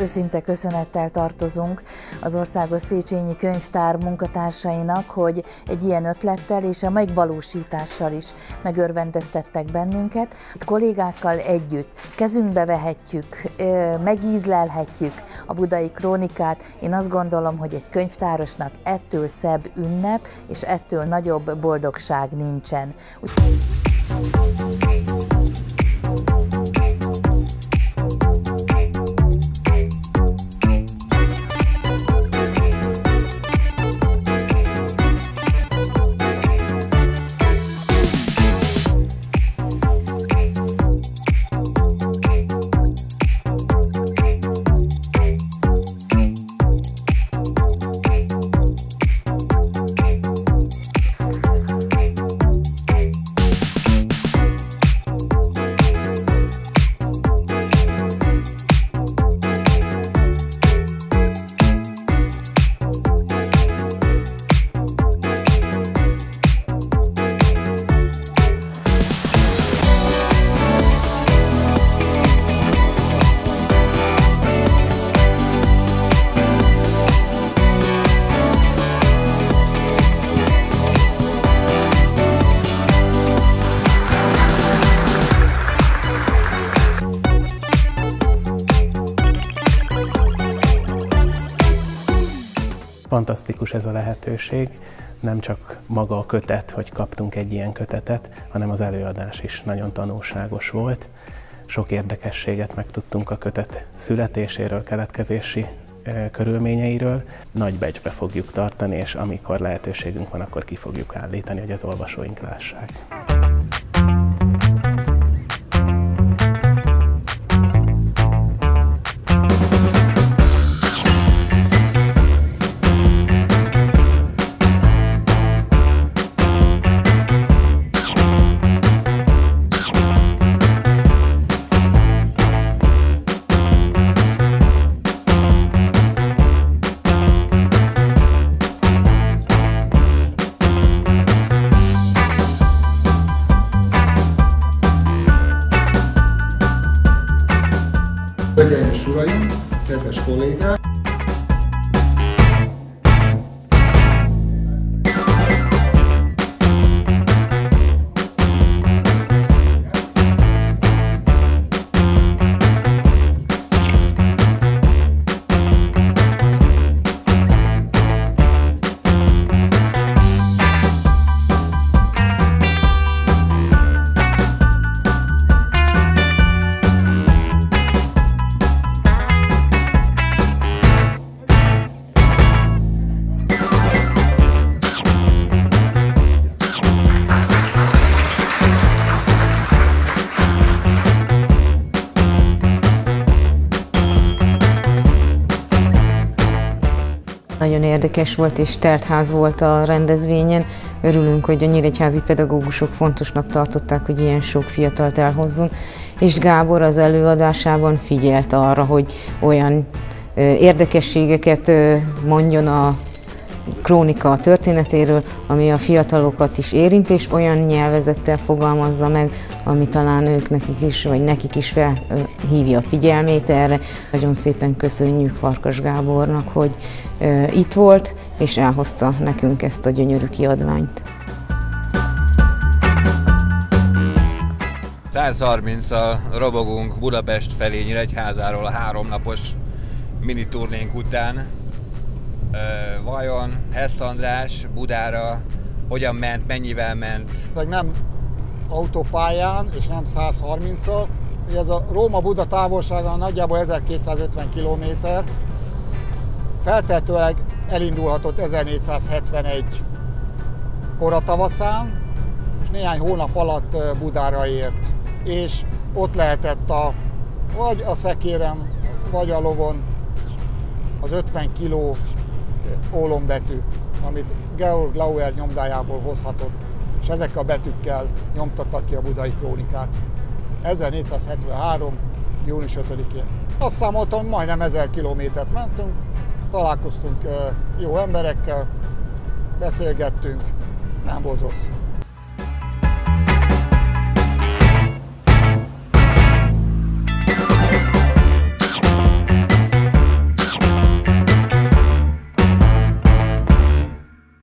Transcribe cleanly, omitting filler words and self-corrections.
őszinte köszönettel tartozunk az Országos Széchenyi Könyvtár munkatársainak, hogy egy ilyen ötlettel és a megvalósítással is megörvendeztettek bennünket. A kollégákkal együtt kezünkbe vehetjük, megízlelhetjük a Budai Krónikát. Én azt gondolom, hogy egy könyvtárosnak ettől szebb ünnep és ettől nagyobb boldogság nincsen. Fantasztikus ez a lehetőség, nem csak maga a kötet, hogy kaptunk egy ilyen kötetet, hanem az előadás is nagyon tanulságos volt. Sok érdekességet megtudtunk a kötet születéséről, keletkezési körülményeiről. Nagy becsbe fogjuk tartani, és amikor lehetőségünk van, akkor ki fogjuk állítani, hogy az olvasóink lássák. Hölgyeim és uraim, kedves kollégák! Nagyon érdekes volt és telt ház volt a rendezvényen. Örülünk, hogy a nyíregyházi pedagógusok fontosnak tartották, hogy ilyen sok fiatalt elhozzunk. És Gábor az előadásában figyelt arra, hogy olyan érdekességeket mondjon a krónika történetéről, ami a fiatalokat is érint, és olyan nyelvezettel fogalmazza meg, ami talán nekik is felhívja a figyelmét erre. Nagyon szépen köszönjük Farkas Gábornak, hogy itt volt, és elhozta nekünk ezt a gyönyörű kiadványt. 130-al robogunk Budapest felé Nyíregyházáról a 3 napos mini turnénk után. Vajon Hess András Budára hogyan ment, mennyivel ment? Nem autópályán és nem 130-al. Ez a Róma-Buda távolsága nagyjából 1250 km. Feltehetőleg elindulhatott 1471 koratavaszán, és néhány hónap alatt Budára ért. És ott lehetett vagy a szekéren, vagy a lovon az 50 kg ólombetű, amit Georg Lauer nyomdájából hozhatott, és ezekkel a betűkkel nyomtattak ki a Budai Krónikát. 1473. június 5-én. Azt számoltam, majdnem 1000 kilométert mentünk, találkoztunk jó emberekkel, beszélgettünk, nem volt rossz.